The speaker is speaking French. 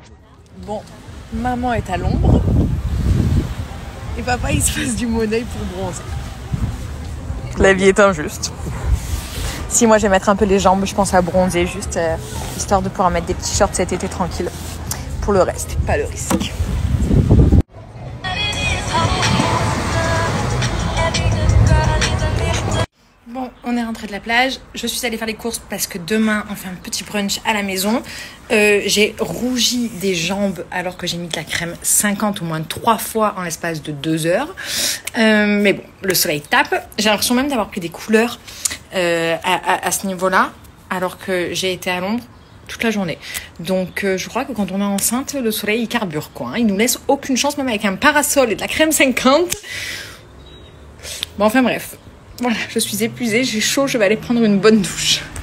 Bon, maman est à l'ombre. Et papa, il se fasse du monnaie pour bronzer. La vie est injuste. Si moi, je vais mettre un peu les jambes, je pense à bronzer juste, histoire de pouvoir mettre des petits shorts cet été tranquille. Pour le reste, pas le risque. Bon, on est rentré de la plage. Je suis allée faire les courses parce que demain, on fait un petit brunch à la maison. J'ai rougi des jambes alors que j'ai mis de la crème 50 ou moins de 3 fois en l'espace de 2 heures. Mais bon, le soleil tape. J'ai l'impression même d'avoir pris des couleurs à ce niveau-là, alors que j'ai été à l'ombre toute la journée. Donc je crois que quand on est enceinte, le soleil il carbure quoi. Il nous laisse aucune chance, même avec un parasol et de la crème 50. Bon, enfin bref. Voilà, je suis épuisée, j'ai chaud, je vais aller prendre une bonne douche.